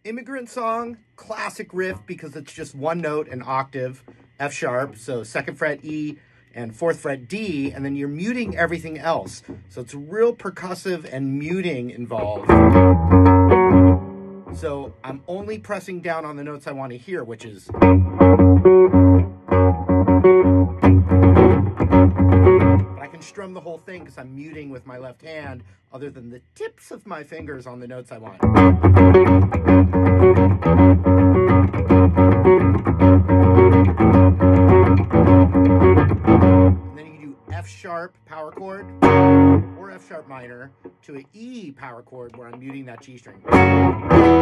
Immigrant song, classic riff because it's just one note, an octave, F sharp, so 2nd fret E and 4th fret D, and then you're muting everything else. So it's real percussive and muting involved. So I'm only pressing down on the notes I want to hear, which is... But I can strum the whole thing because I'm muting with my left hand, other than the tips of my fingers on the notes I want. And then you can do F sharp power chord or F sharp minor to an E power chord where I'm muting that G string.